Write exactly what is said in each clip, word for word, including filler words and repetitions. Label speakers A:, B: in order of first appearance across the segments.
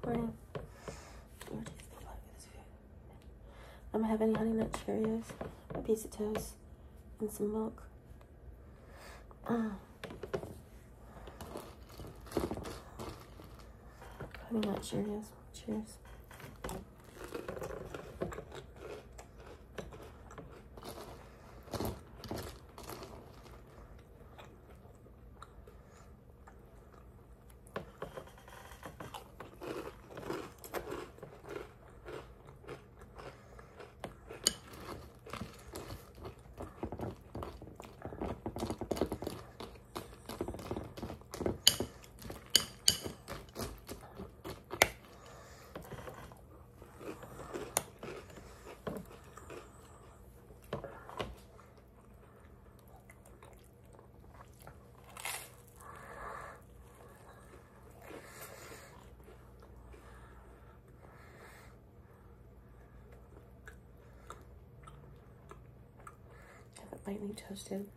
A: Morning. I'm having Honey Nut Cheerios, a piece of toast, and some milk. Uh, Honey Nut Cheerios. Cheers. Lightly toasted.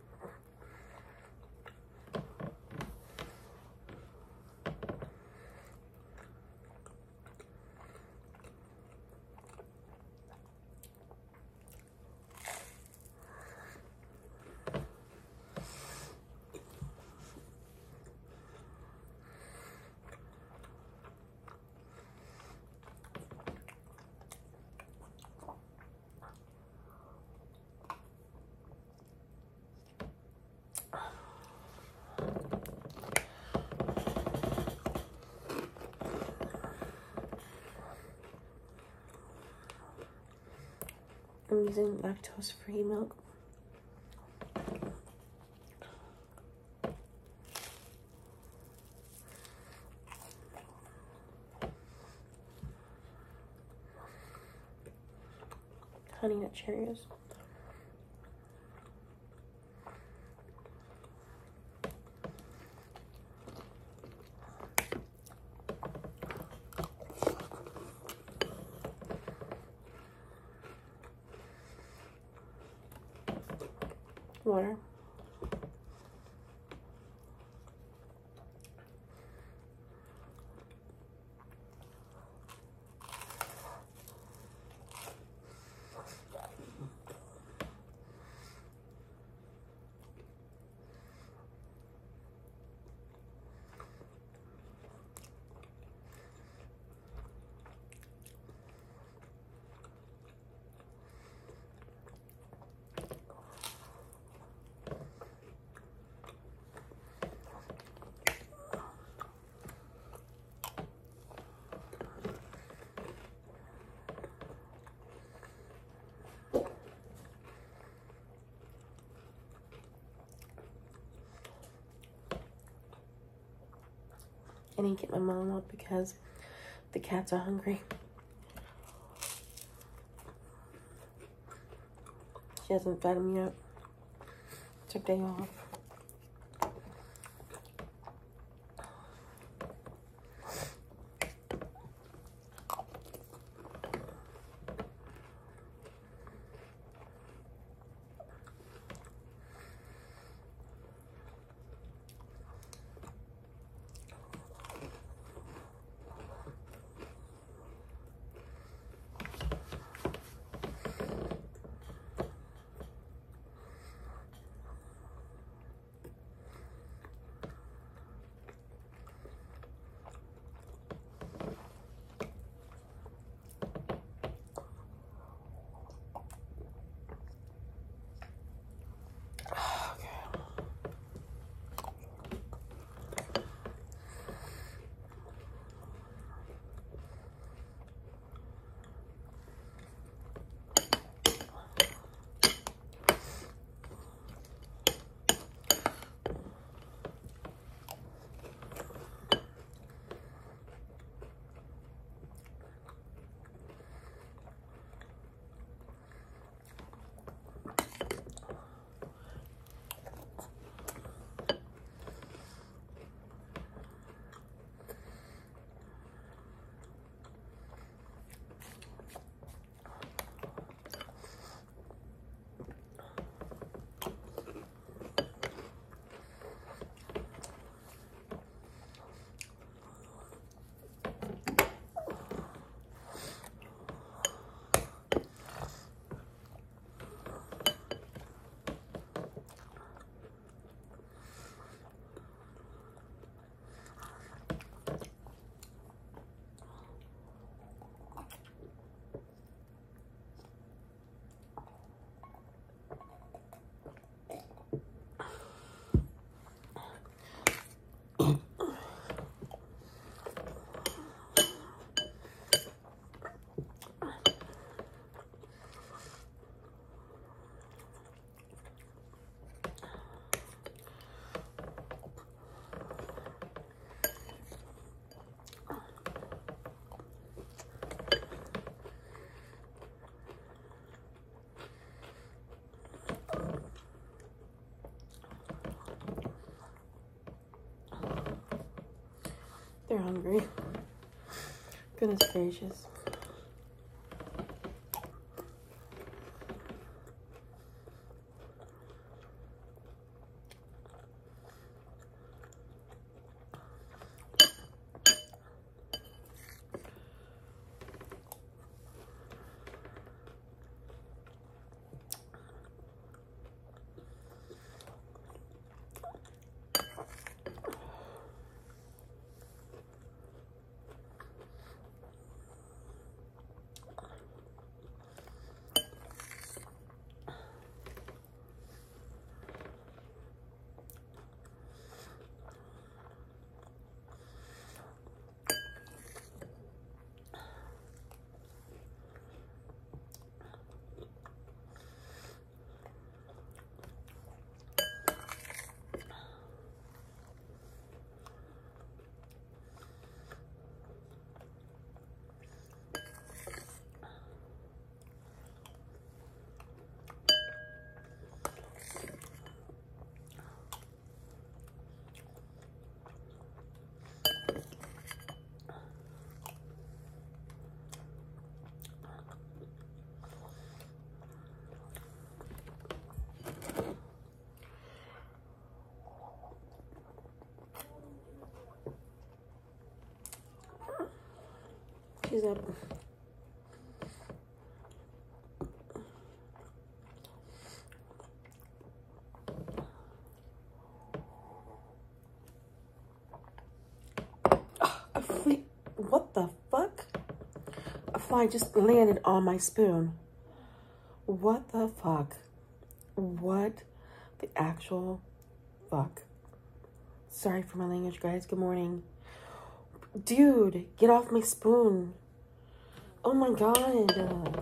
A: I'm using lactose-free milk. Honey Nut Cheerios. Water. I need to get my mom up because the cats are hungry. She hasn't fed them yet. It's her day off. you're hungry. Goodness gracious. She's up. A flea. What the fuck? A fly just landed on my spoon. What the fuck? What the actual fuck? Sorry for my language, guys. Good morning. Dude, get off my spoon. Oh my god.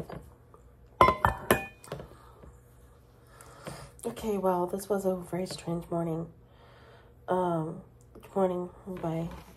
A: Okay, well, this was a very strange morning. Um, good morning. Bye.